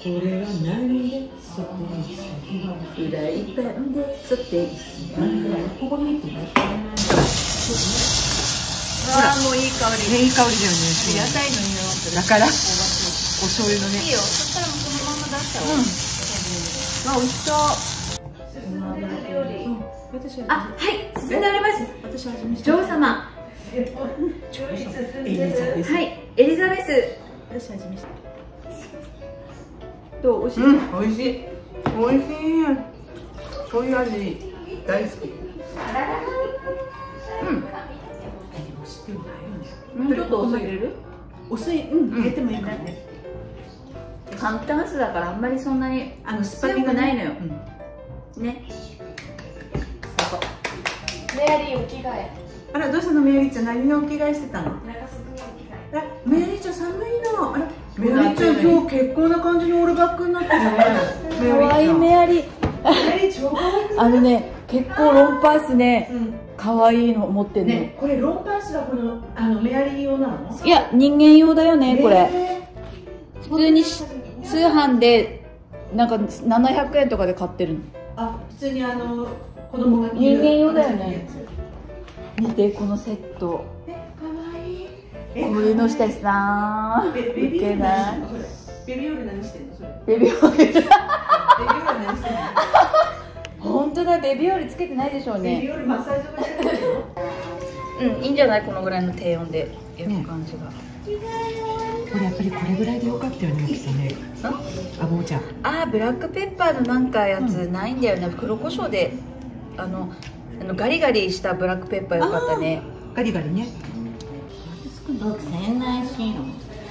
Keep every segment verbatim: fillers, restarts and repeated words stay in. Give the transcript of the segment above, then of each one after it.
これは何でソテーする？フライパンでソテーする。ここに入ってない。 ああ、もういい香り。 ね、いい香りだよね。 野菜の匂い。 だから、お醤油のね。 いいよ。そしたらもうそのまま出しちゃおう。 うん。あ、美味しそう。 あ、はい、進んでおります。 私は初めて。 女王様。 エリザベス。 はい、エリザベス。 私は初めて。 どう、美味しい。 うん、美味しい。美味しい。醤油味大好き。うん。 ちょっとお酢入れる？ お酢、うん、入れてもいいかな。 簡単酢だからあんまりそんなにあの酸っぱ強くないのよ。ね。メアリーお着替え。 あら、どうしたのメアリーちゃん、何のお着替えしてたの？あ、メアリーちゃん寒いの。あら、メアリーちゃん今日結構な感じのオールバックになってるね。 可愛いメアリー。あのね、結構ロンパースね。可愛いの持ってるの。 これロンパースはこのあのメアリー用なの？ いや、人間用だよね、これ。普通に通販でなんかななひゃくえんとかで買ってるの。 あ、普通にあの子供が人間用だよね。見てこのセット。 え、可愛い。 これの下さー。 ベビーオイル何？ベビーオイル何してんのそれ？ ベビーオイル。 ベビーオイル何してんの？ 本当だ、ベビーオイルつけてないでしょうね。 ベビーオイルマッサージとかしてるの？ うん、いいんじゃない、このぐらいの低温で焼く感じが。 これやっぱりこれぐらいでよかったよね、マキさんね。あ、もうちゃん。 あー、ブラックペッパーのなんかやつないんだよね。黒胡椒であのあのガリガリしたブラックペッパーよかったね。 ガリガリね。 僕仙台市の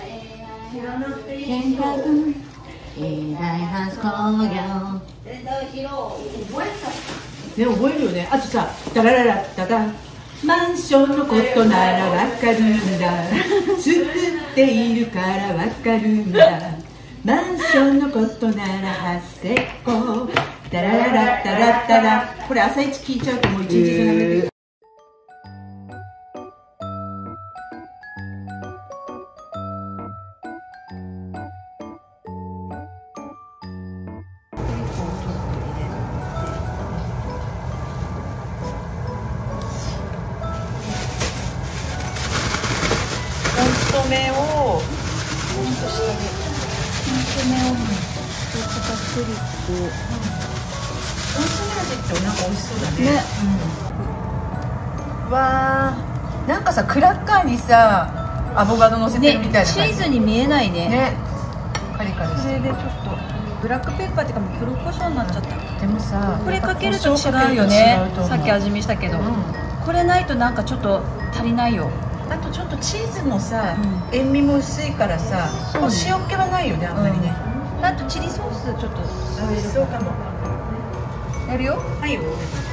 天下分大発工業。ね、覚えるよね。あとさ、ダラララダダン。マンションのことならわかるんだ。作っているからわかるんだ。マンションのことなら発生こ。ダラララダラダラ。これ朝一聞いちゃうともう一日じゃなくて。コンソメをコンソメをちょっとたっぷりとコンソメ味ってなんか美味しそうだね。ね、うん、わー、なんかさクラッカーにさアボカド乗せてるみたいな、ね、 チーズに見えないね。 ね、カリカリして。 それでちょっとブラックペッパーっていうかもう黒胡椒になっちゃった。 でもさこれかけると違うよね。さっき味見したけど、うん、これないとなんかちょっと足りないよ。 あとちょっとチーズもさ、うん、塩味も薄いからさ、ね、塩気はないよね、あんまりね、 うん、あとチリソースちょっと添える。 そうかも。 やるよ。 はいよ。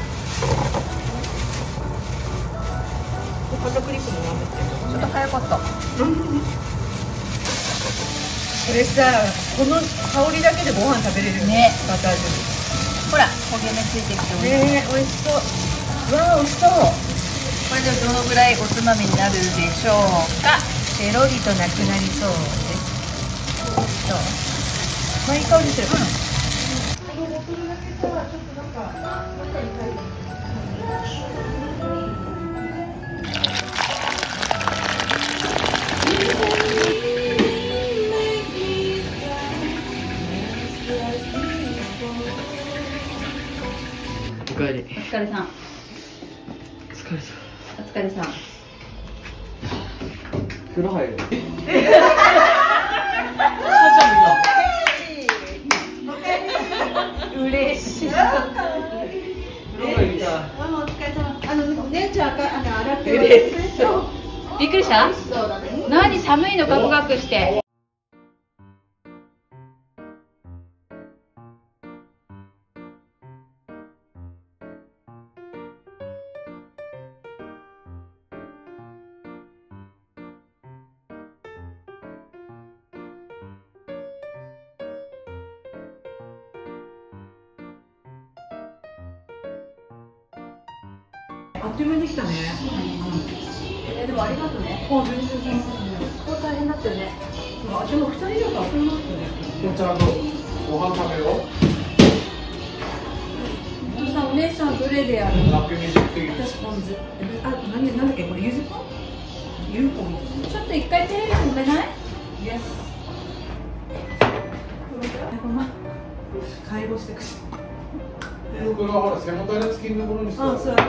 片栗粉も頑張って。 ちょっと早かった。これさ、この香りだけでご飯食べれるね。バター醤油。 ほら、焦げ目ついてきて美味しい。 ね、美味しそう。うわー、美味しそう。 これでどのぐらいおつまみになるでしょうか。 ペロリとなくなりそうです。どう？まあ、いい香りする。うん。このボトルだけさ、ちょっとなんか。おかえり。 お疲れさん。 疲れさん。 お疲れさん。 風呂入る。 嬉しい。 風呂入りたい。 お疲れ様。あの姉ちゃんがあの洗ってる。 びっくりした？何寒いのガクガクして。 あっという間にできたね。 え、でもありがとうね。 あ、全然全然。 大変だったよね。 あ、でもふたりだからそうなったね。 お茶とご飯食べよう。 お父さん、お姉さんどれでやる？ ラッピングしてきて。 私ポン酢。あ、何なんだっけこれゆずポン？ゆずポン。 ちょっと一回テレビ止めない？ イエス。介護してくし。 僕がほら背もたれ付きのところにして。 あ、そう。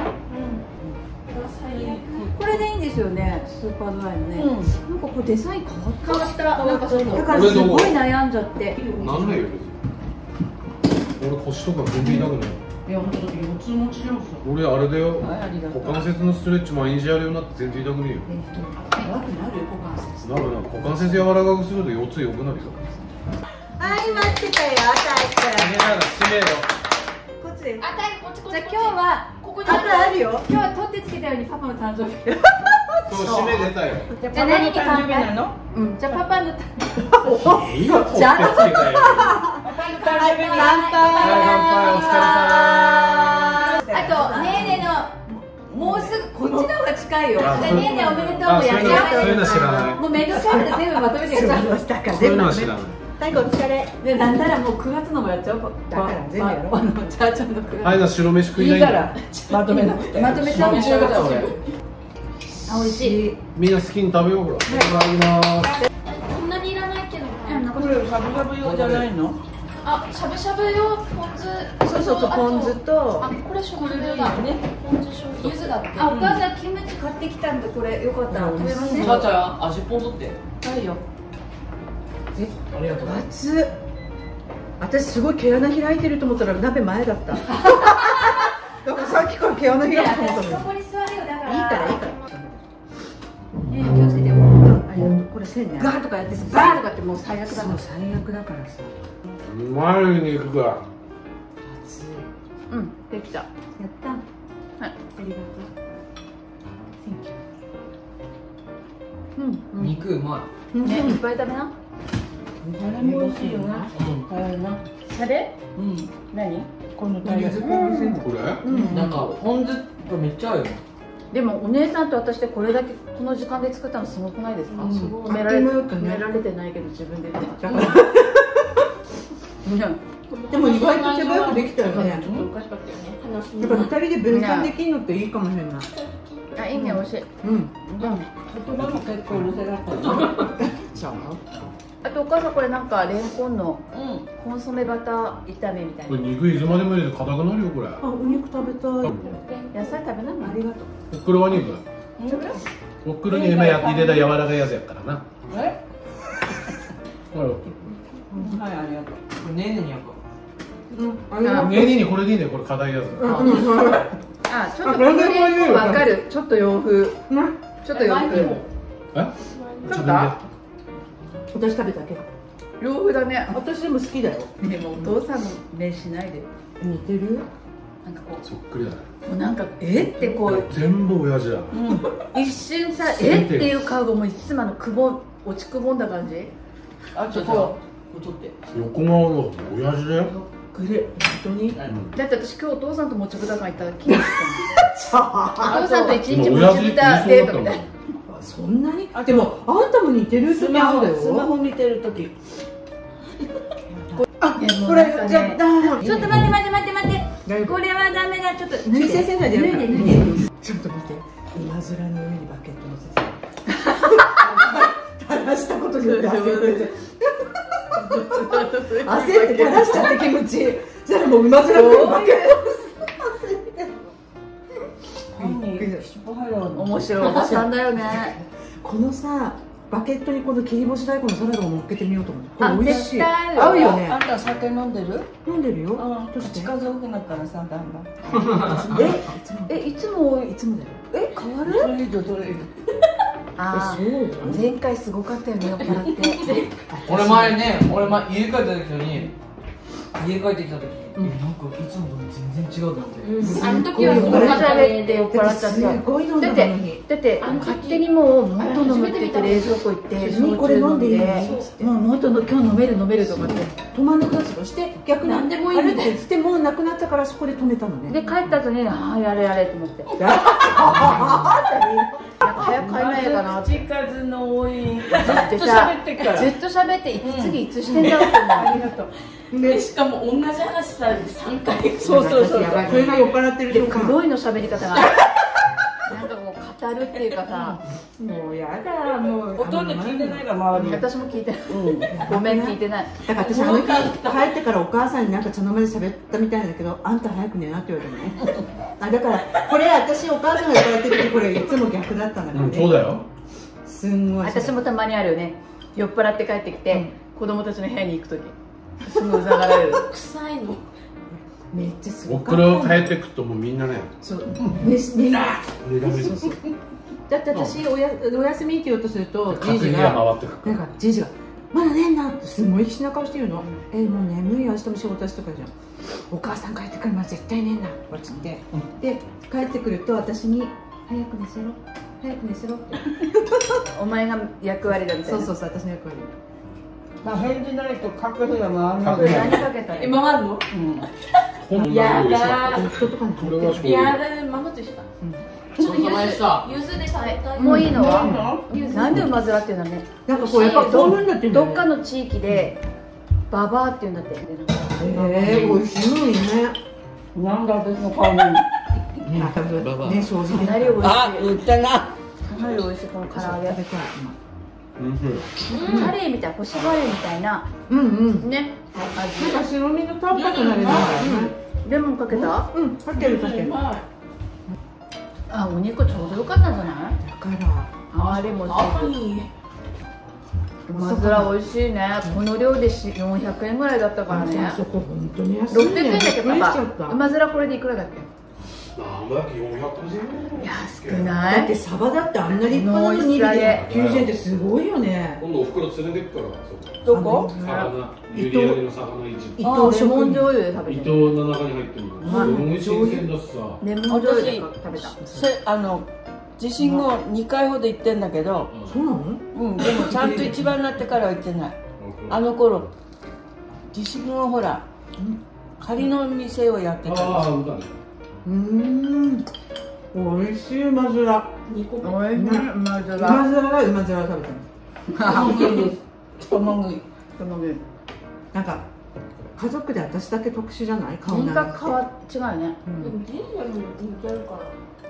これでいいんですよね、スーパードライのね。なんかこれデザイン変わった。変わった。なんかちょっと。だからすごい悩んじゃって。 なんないよ。俺腰とか全然痛くない。 いや、本当だって腰痛持ちじゃん。 俺あれだよ。 はい、ありがとう。 股関節のストレッチ毎日やるようになって全然痛くねえよ。 え、楽になるよ、股関節。 なるな、股関節柔らかくすると腰痛良くなるよ。 はい、待ってたよ、あたい締めなら締めろ。 こっちで。 あたいこっちこっち。 じゃあ今日はここにあとあるよ。今日は取ってつけたようにパパの誕生日。 そう締め出たよ。 じゃあ何に乾杯なの？うん。じゃあパパの誕生日。 いいよ、取ってつけたよ。 乾杯。乾杯。 お疲れ様。 あとねえねえのもうすぐこっちの方が近いよ。 あねえねえおめでとうもやるよ。 そういうの知らない。 もうメイドカードで全部まとめてください。 そういうのは知らない。 最後お疲れ。でなんならもうくがつのもやっちゃおう。 だから全部やろう。 あのチャーチャーのくがつ。 はい、な白飯食いないんだ。 まとめなくて。 まとめちゃう。 白飯食べた俺。 あ、美味しい。 みんな好きに食べようほら。いただきます。 こんなにいらないけど。 これしゃぶしゃぶ用じゃないの？ あ、しゃぶしゃぶ用ポン酢。 そうそうそう、ポン酢と。 あ、これ醤油用だね。ポン酢醤油。柚子だって。 あ、お母さんキムチ買ってきたんでこれよかったら食べません？ 母ちゃん、味ぽん取って。 はいよ。 え、 ありがとう。 熱っ。私すごい毛穴開いてると思ったら鍋前だった。だからさっきから毛穴開いてると思ったのよ。 ここに座るよだから。 いいからいいから。 ねえ気をつけてよ。 ありがとう。これせんね。 ガーとかやってさ、バーとかってもう最悪だそうもん。 最悪だからさ。 うまい肉が。 熱い。 うん、できた。 やった。はい。ありがとう。うん。 肉うまね、いっぱい食べな。 これも美味しいよな。 い。うん。 これな。 タレ？ うん。 何？ このタレ。これ美味しいの。 これ？ うん。 なんかポン酢がめっちゃ合うよ。 でもお姉さんと私でこれだけこの時間で作ったのすごくないですか？ うんすごい。埋められあっという間だったね埋められてないけど自分で言ってた。 でも意外と手早くできたよね。 ちょっとおかしかったよね。 話やっぱ二人で分担できるのっていいかもしれない。 あ、いいね、美味しい。 うん。 言葉も結構うるせだったね。 じゃあ。 あとお母さんこれなんかレンコンのうん。 コンソメバター炒めみたいな。 これ肉いつまでも入れて硬くなるよこれ。 あ、お肉食べたい。 野菜食べないの？ ありがとう。 おっくろは肉。おっくろに今や入れた柔らかいやつやからな。 え？ ほら。 はい、ありがとう。 これねえねにやっぱ。 うん、ありがとう。 ねえねにこれでいいね、これ硬いやつ。 あ、ちょっとこのレンコンわかる。ちょっと洋風。ちょっと洋風。 え？ ちょっと私食べたけど。 洋風だね。 私でも好きだよ。 でもお父さんの目しないで。 似てる？ なんかこそっくりだね。 う、もうなんかえってこう全部親父だ。 一瞬さえっていう顔がもういつもあのくぼ落ちくぼんだ感じ。 あ、ちょっとこう取って。 横顔の親父だよ。 グレ、本当に？ だって私今日お父さんともちぶた館行ったら気に入ったの。お父さんと一日もちぶたデートみたいな。 そんなに？でもあんたも似てる時あるだよ。 スマホ見てる時。 あ、 でもこれなんかねちょっとちょっと待って待って待って待ってこれはダメだ。ちょっと脱いで水性洗剤でやるから。 脱いで脱いで。 ちょっと待って。馬面の上にバケット乗せて。垂らしたことによって焦って焦って垂らしちゃって気持ちいい。じゃあもう馬面の上にバケット。 面白いおばさんだよね。 このさバケットにこの切り干し大根のサラダを乗っけてみようと思って。こあ、 れ美味しい。 絶対合うよねあん。た酒飲んでる？ 飲んでるよ。 うん。 どうして？ 近づくなったらさ、だんだん。 え、いつもいつもだよ。 え変わる？ それ以上それ以上。 あえ、そう？ あ、前回すごかったよね酔っ払って。 俺前ね、俺前家帰った時に家帰ってきた時に、えなんかいつもと全然違うと思って。 あの時はすごかったね。 で酔っ払っちゃった。 すごい飲んだだってのに。 だって勝手にもうもっと飲むって言って冷蔵庫行って何これ飲んでいいの？ もうもっとの今日飲める飲めると思って止まんなくなっちゃったして逆に何でもいいあれみたいって言ってもうなくなったからそこで止めたのね。 で帰った後にああやれやれと思って。 あああなんか早く帰らないかなって。 口数の多い。ずっとでさ喋ってっから。 ずっと喋って次いつしてんだろうって思う。 ありがとう。 でしかも同じ話ささんかい。 そうそうそう。それが酔っ払ってるで瞬間。 黒いの喋り方がなんかもう語るっていうかさ、 もうやだもう。 ほとんど聞いてないから周り。 私も聞いてない。 うん。 ごめん聞いてない。 だから私あの日帰ってからお母さんになんか茶の間で喋ったみたいなんだけど、あんた早く寝なって言われたのね。あだからこれ私お母さんが言われてる時これいつも逆だったんだからうん、 ね。 そうだよ。 すんごい。 私もたまにあるよね。酔っ払って帰ってきて、子供たちの部屋に行くときすぐうざがられる。 臭いの。 めっちゃすごおかった。 ふくろ帰ってくともうみんなね、 そう。ねね。 ねだめそうそう。だって私おやお休みって言おうとするとじいじ各部屋が回ってくかなんかじいじがまだ寝んなってすごい必死な顔して言うの。えもう眠いよ明日も仕事しとかじゃん。お母さん帰ってくるまで絶対寝んなとかつって、で帰ってくると私に早く寝せろ早く寝せろってお前が役割だみたいな。 そうそうそう私の役割。 まあ返事ないと各部屋回んない。 各部屋何かけたらいい。 今回んの？ 本当にや多いでしょだー。 夫とかにこれはそういやだねママと一緒だ。 ごちそうさまでした。 ゆずで食べたい。 もういいのはゆず。 なんで馬面っていうんだね。 なんかこうやっぱこういうふうになってるんだよね。 どっかの地域でババアっていうんだって。 えー、美味しいのにね。 なんだ私の顔に。 あ多分ババアね正直かなり美味しい。 あ、売ったな。 かなり美味しいこの唐揚げ。 食べたいうんカレーみたいな干しカレーみたいな今。うんうん。 ねなんか白身の淡白くなるんだよね。 レモンかけた？ うんかけるかける。だかあ、お肉ちょうどよかったんじゃない？ ら。 あまりもあいい。 馬面美味しいね。この量でしよんひゃくえんぐらいだったからね。 そこ本当に安いろっぴゃくえんだっけびっくりしちゃったパパ。馬面これでいくらだっけ？ なんだっけよんひゃくごじゅうえん安くだないって？サバだってあんな立派なのにひゃくきゅうじゅうえんってすごいよね。 今度おふくろ連れてくからそこどこ？ 魚閖上の魚市伊あ、レモン藤食品。 醤油で食べてる。 伊藤の中に入ってるのすごい新鮮だしさ。 レモン醤油で食べた。 せあの地震後にかいほど行ってんだけど、 そうなの？ うんでもちゃんと一番になってからは行ってない。あの頃地震後ほら仮の店をやってあた。 あ、そうだね。 うーん。美味しい馬面。馬二個おいしい、馬面。 面は馬面を食べたの。 太ももなんか家族で私だけ特殊じゃない？顔人なん格変わっ違うよね。 うん。 ジンジャーにも似てるから。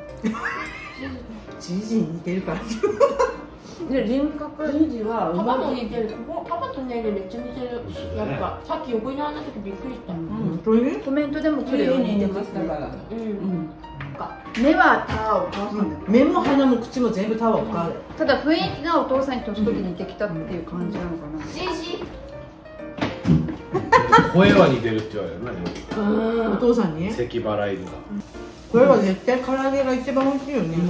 じいじに似てるから。 で人格ジンジはパパ馬にと似てる。ここパパとねめっちゃ似てる。やっぱさっき横に並んだ時びっくりした。うん。 本当に？ コメントでも来るよ。 に似てますだから。 目はたお母さんだよ。 目も鼻も口も全部タワーを買う。 ただ雰囲気がお父さんに年取り似てきたっていう感じなのかな。 じいじ。 声は似てるって言われるな。 お父さんに？ 咳払いとか。 これは絶対唐揚げが一番美味しいよね。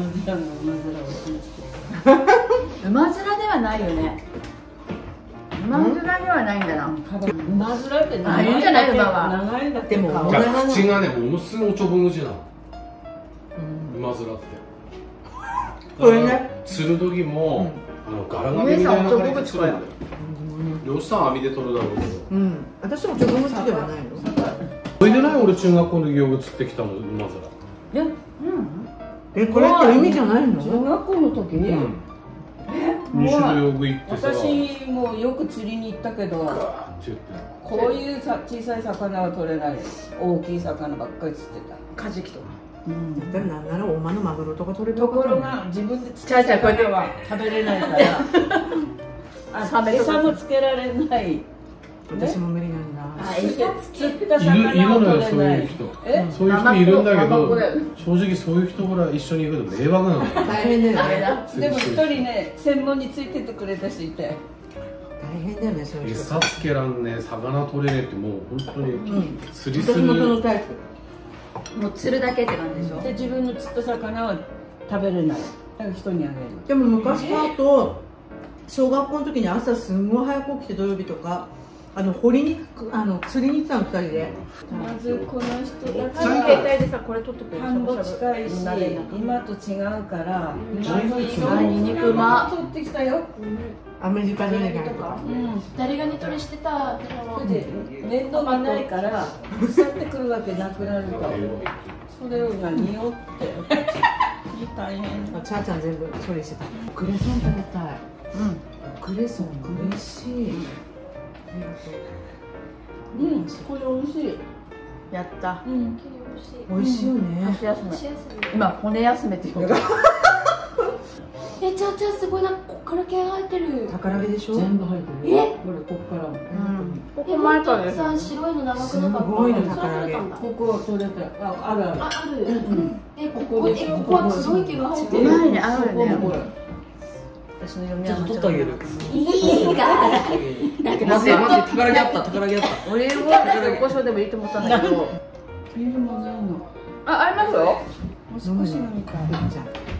馬面ではないよね。馬面ではないんだな。 馬面ってあいいんじゃない馬は長いんだってでも顔じゃあ口がね、ものすごいおちょぼ口なの。馬面って。 これね。 釣る時も、あのガラガラみたいな感じで釣るんだよ。よしさん網で取るだろうけど。 うん。私もちょっと好きではないの。 それでない俺中学校の時よく釣ってきたの馬面。 え、うん。 えこれって海じゃないの？ 中学校の時、 うん。二種類よく行ってさ。 私もよく釣りに行ったけど、 ガーって言って。 こういうさ小さい魚は取れない。大きい魚ばっかり釣ってた。 カジキとか。 うんだったらなんなら大間のマグロとか取れとばころが自分で釣ちゃうちゃうこうやっては食べれないからあサメとか餌もつけられない私も無理なんだ。 あ、餌釣ったいるいる魚をのよ取れないそういう人。 えそういう人いるんだけナマコどだよね、 正直そういう人ほら一緒に行くと迷惑なのよ。 大変だよね。 ダメだ。 でも一人ね専門についててくれた人いて大変だよねそういう人。 餌つけらんねえ、魚取れねえってもう本当にうん。 釣りす私もそのる。 タイプ。 もう釣るだけって感じでしょ。 で自分の釣った魚は食べれないだから人にあげるでも昔だと小学校の時に朝すんごい早く起きて土曜日とかあの掘りにあの釣りに行ってたのふたりで。 まずこの人たち携は帯でさ、これ取ってくれる。 田んぼ近いし慣れなく今と違うからあ、ニンニクうま。 取ってきたよアメリカじゃないかとか。 うん誰がネトレしてたってのは。 それで面倒見ないから腐ってくるわけなくなるとそれをが匂って大変。 チャーちゃん全部処理してた。クレソン食べたい。 うん。 クレソン美味しい。 うん、これ美味しい。 やった。 うん。 美味しいよね。 箸休め。今骨休めって言うの。 え、ちゃんちゃんすごいな、こっから毛が生えてる。 宝毛でしょ。 全部入ってる。 え、 これこっから。 うん。こえ、 こ前からです。 さ、白いの長くなかった。 すごいの宝毛。 ここ取れて、あ、あるある。 あ、ある。 うん。 え、ここ、え、ここは白い毛が生えてる。 ないね、あるね。 これ。 私の読みはちょっと取ってあげる。 いいから。 待って待って、宝毛あった宝毛あった。 オリーブオイルと胡椒でもいいと思ったんだけど。 ビール混ぜるの。 あ、ありますよ。 もう少し飲みたい。 じゃ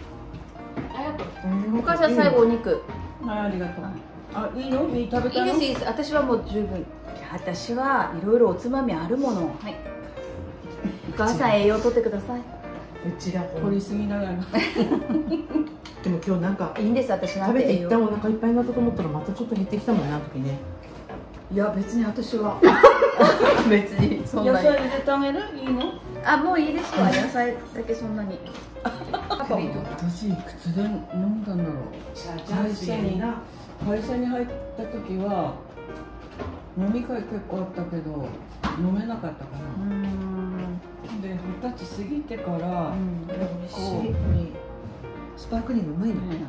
お母さん最後お肉。 はい、ありがとう。あ、いいの？いい食べたの？ いいですいいです。私はもう十分。私はいろいろおつまみあるもの。はい。お母さん栄養とってください。 うちら取りすぎながら。 でも今日なんかいいんです私なん食べてて栄養。 一旦お腹いっぱいになったと思ったらまたちょっと減ってきたもんね、あの時ね。 いや別に私は別にそんなに。 野菜入れてあげる？いいの？ あもういいですわ。野菜だけそんなに。 私いくつで飲んだんだろう。会社に会社に入った時は飲み会結構あったけど飲めなかったかうな。 ん。 で二十歳過ぎてから美味しこい。スパークリングうまいね。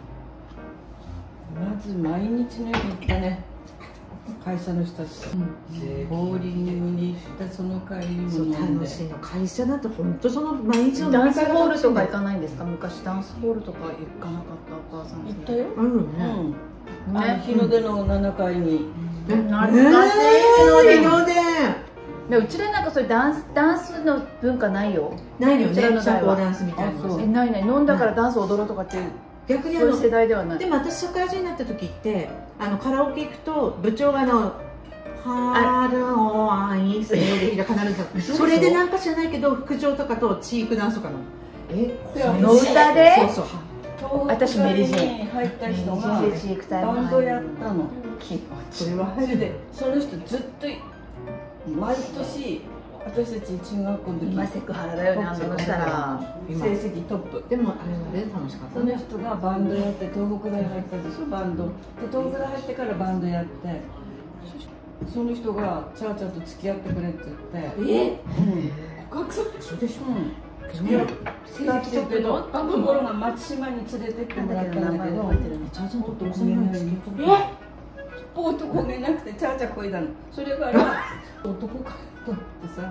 うまず毎日のように行ったね。会社の人たちとボーリングに行ったその帰りにそうも飲んで。 楽しいの。会社だと本当その毎日のダンスホールとか行かかないんですか？昔ダンスホールとか行かなかったお母さん。 行ったよ。 あるようね。 ん。あの日の出のななかいに。 懐かしい日の出。日の出。 でうちらなんかそういうダンスダンスの文化ないよ。 ないよね。 うちらの社代は交ダンスみたいなの。 あそうえないない飲んだからダンス踊ろうとかっていう逆にあのそういう世代ではない。 でも私社会人になった時ってあのカラオケ行くと部長があの春を愛せで必ずそれでなんか知らないけど副長とかとチークダンスとかのえの歌でそうそう私メリジに入った人がメリジークタイムバンドやったの。 それは入るでその人ずっと毎年私たち中学校の時今セクハラだよねあんなのしたら。 成績トップ。 でもあれはね楽しかったね。 その人がバンドやって東北大入ったでしょバンドで東北大入ってからバンドやってその人がチャーチャーと付き合ってくれって言ってえ、 うん告白する。 そうでしょ。 うん付き合ってたけどところが松島に連れてってもらったんだけどチャーちゃんとお父さんなんですけどえ、 男がいなくてチャーチャーこいだのそれから男かとってさ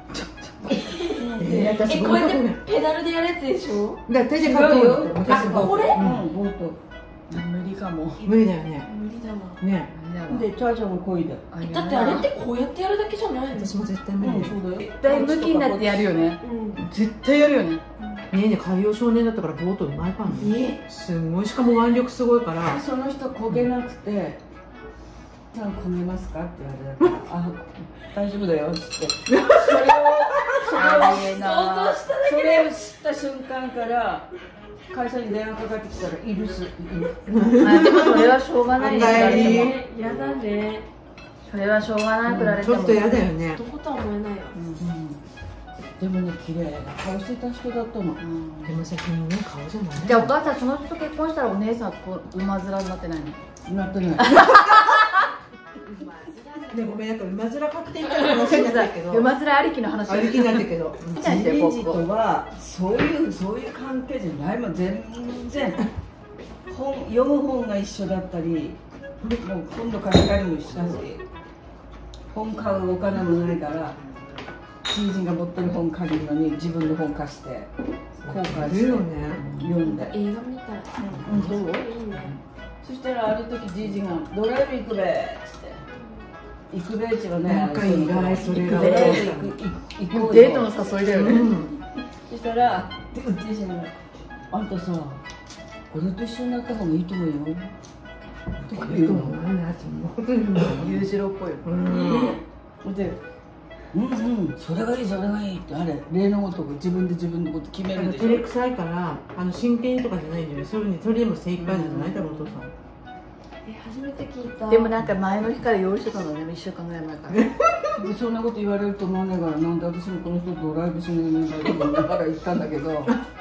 え私え、こうやってペダルでやるやつでしょ。 だから手で書くよ昔あこれうんボート無理かも。 無理だよね無理だわ。 ねでチャーチャーもこいだだってあれってこうやってやるだけじゃないの。 私も絶対無うん理そうだよ絶対向きになってやるよね。 うん。 絶対やるよね。 ねえねえ海洋少年だったからボートうまいからねすんごいしかも腕力すごいからその人焦げなくて「ちゃん焦げますか?」って言われたら「あ大丈夫だよ」っつってそれをそれをありえなそれを知った瞬間から会社に電話かかってきたら「いるす」 あでもそれはしょうがないね。 おかえりえ、やだね。 それはしょうがないくられても。 ちょっと嫌だよね男とは思えないよ。 でもね綺麗な顔してた人だったのうんでもさ君ね顔じゃないじゃあお母さんその人と結婚したらお姉さんこう馬面になってないの？ なってないねごめんなんか馬面確定みたいな話になったけど馬面ありきの話歩きになったけどみたいなじじとはそういうそういう関係じゃないもん全然本読む本が一緒だったりもう今度貸し借りも一緒だし本買うお金もないからじいじが持ってる本借りるのに自分の本貸して後悔しているよね読んで、 映画みたい。 うん、どういいね。 そしたらある時じいじが「ドライブ行くべ」っつって「行くべ」っちはねなんか意外それが行くべ行く行こうよデートの誘いだよね。 うんそしたらでじいじが「あんたさ俺と一緒になった方がいいと思うよ」とか言うの裕次郎っぽいよ。 うんで「うんうんそれがいいそれがいい」ってあれ例のごとく自分で自分のこと決めるでし照れょくさいからあの真剣にとかじゃないんだよねそういうふうにそれでも精一杯なんじゃない多分お父さんえ、初めて聞いた。 でもなんか前の日から用意してたのねいっしゅうかんぐらい前から。 でそんなこと言われると思わないからなんで私もこの人とドライブしないんだと思いながら行ったんだけど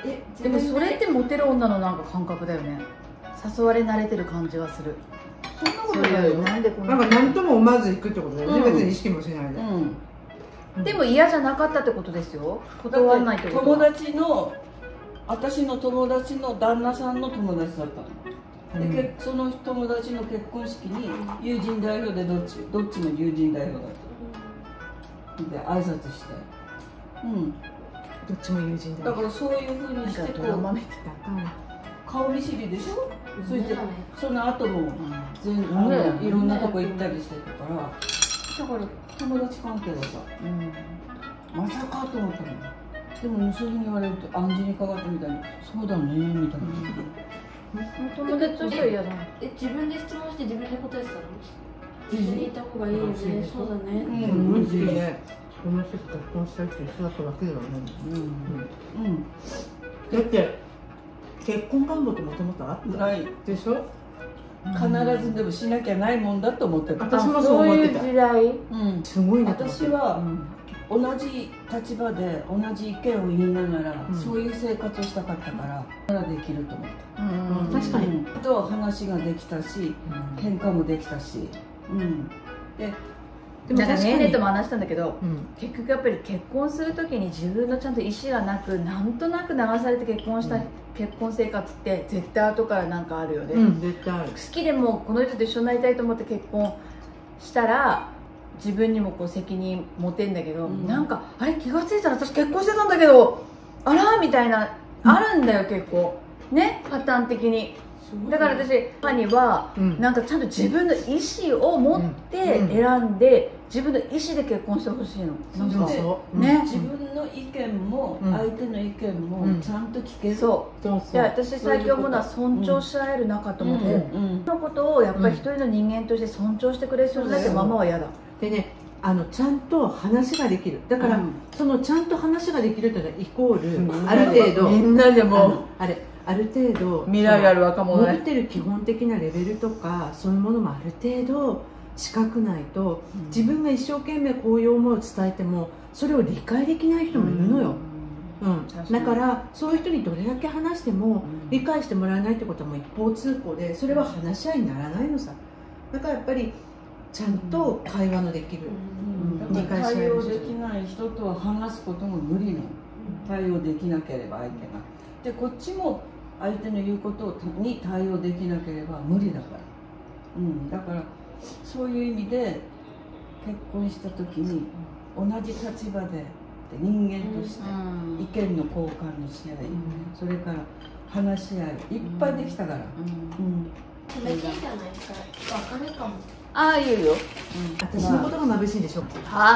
えでもそれってモテる女のなんか感覚だよね。誘われ慣れてる感じがする。 そんなことないよ。 なんでこんなんか何とも思わず行くってことだよね、 うん別に意識もしないで。 うん、 でも嫌じゃなかったってことですよ。断らないってこと友は。 達の私の友達の旦那さんの友達だったの。でけその友達の結婚式に友人代表でどっちどっちも友人代表だったで挨拶して、うん、 どっちも友人だよ。 だからそういうふうにしてこうドラマ見て顔見知りでしょ。そしてねその後も全然あねのいろんなとこ行ったりしてたから、だから友達関係はさ、まさかと思ったの。でもそういうふうに言われると暗示にかかってみたいにそうだねみたいな。 友達としては嫌だな。 え、自分で質問して自分で答えてたの？一緒にいた方がいいよね。そうだね。 うんうん、もしね、その人と結婚したいって一緒だっただけではない。 うんうんだって結婚願望ってもともとあったないでしょ。 必ずでもしなきゃないもんだと思ってた。 私もそう思ってた。 そういう時代。 うん、 すごいなと思って。 私は同じ立場で同じ意見を言いながら、 うんそういう生活をしたかったからならできると思った。 うんうん確かにうんと話ができたし喧嘩もできたし、うん、ででもなんか確かにねえねとも話したんだけど、 うん結局やっぱり結婚するときに自分のちゃんと意思がなくなんとなく流されて結婚した、 うん結婚生活って絶対後からなんかあるよね、 うん、絶対ある。 好きでもこの人と一緒になりたいと思って結婚したら自分にもこう責任持てんだけど、 うんなんかあれ気がついたら私結婚してたんだけどあらみたいな、あるんだよ結構ね、パターン的に。だから私母には、 うんなんかちゃんと自分の意思を持ってうん選んで、自分の意思で結婚してほしいの。なんかそうそうね自分の意見もうん相手の意見もうんちゃんと聞ける。 そうそうそう。 で私最近思うのは尊重し合える仲と思って、 うんそのことをやっぱり一人の人間として尊重してくれる人だってママは嫌だ。 でね、あのちゃんと話ができる。だから、 うんそのちゃんと話ができるというのはイコール、 うんある程度みんなであものあれある程度未来ある若者ね。 持ってる基本的なレベルとかそういうものもある程度近くないと、自分が一生懸命こういう思いを伝えてもそれを理解できない人もいるのよ、うん確かにだからそういう人にどれだけ話しても理解してもらえないってことはもう一方通行で、それは話し合いにならないのさ。だからやっぱりちゃんと会話のできる、 うんだから対応できない人とは話すことも無理なの。対応できなければ相手が。でこっちも相手の言うことに対応できなければ無理だから。うん、だからそういう意味で結婚した時に同じ立場で人間として意見の交換のし合い、それから話し合いいっぱいできたから。うん食べていいじゃないですか。明るいかも。 ああ言うよ。 私のことが眩しいんでしょ。 は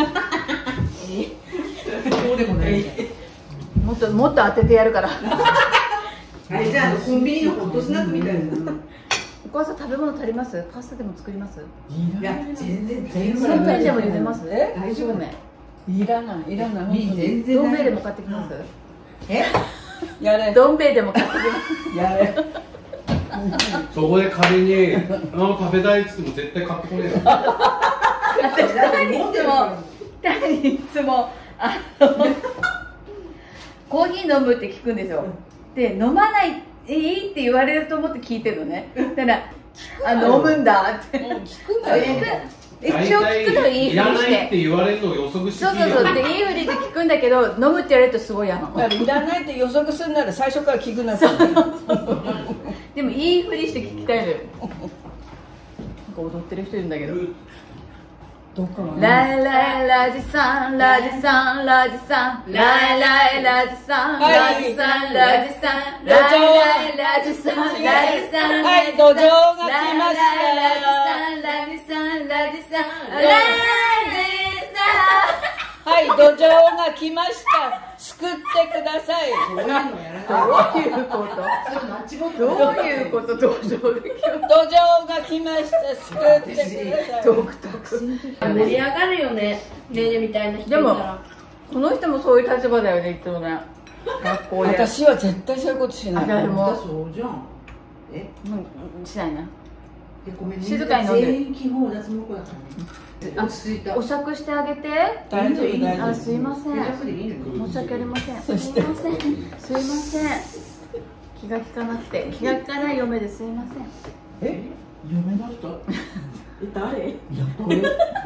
そうでもないみたい。 もっともっと当ててやるから。 あれじゃあコンビニのホットスナックみたいな。 お母さん食べ物足ります？パスタでも作ります？ いや全然そうめんでも茹でます？ え大丈夫そうめん。 いらないいらないいい全然どん兵衛でも買ってきます？ えやれどん兵衛でも買ってきます。 やれそこで仮にあの食べたいっつっても絶対買ってこねえよ。 私誰にいつも誰にいつもあのコーヒー飲むって聞くんですよ。で飲まないいいって言われると思って聞いてるのね。だからあ飲むんだって。 聞くんだよ一応聞くのいいふりいらないってして。 言われるのを予測してそうそうそうでいいふりで聞くんだけど飲むって言われるとすごい嫌なの。 だからいらないって予測するなら最初から聞くなって。 でもいいふりして聞きたいのよ。なんか踊ってる人いるんだけど。 どっかがライライラジさんラジさんラジさんライライラジさんラジさんラジさんライライラジさんラジさんはい土壌が来ましたラジさんラジさんラジさんラジさはい土壌が来ました救ってください。 そういうのやらんどういうことどういうことどういう土壌が来ました救ってください。 独特盛り上がるよね。ねえねみたいな人いたでもら。 この人もそういう立場だよねいつもね学校で私は絶対そういうことしない。 あでもそうじゃん。えうんしないなごめんね、 静かに飲んで全員基本脱毛子だから落ち着いた。 お酌してあげて。 大丈夫大丈夫。 あ、すいません。 楽でいいの。 申し訳ありません。すそしていません。すいません。気が利かなくて、気が利かない嫁ですいません。 え嫁だった誰？ いやこれ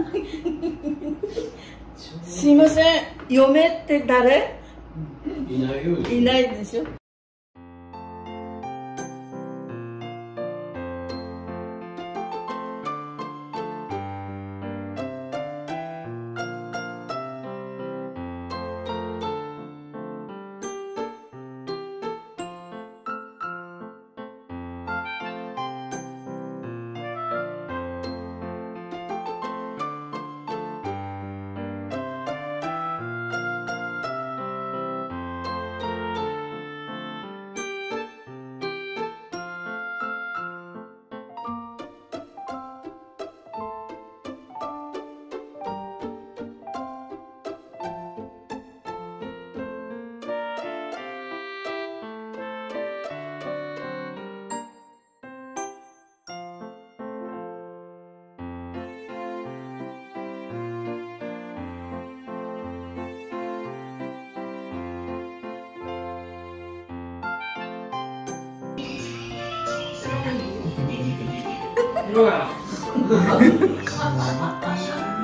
すいません、嫁って誰？ いないよ。 いないでしょ。 うわ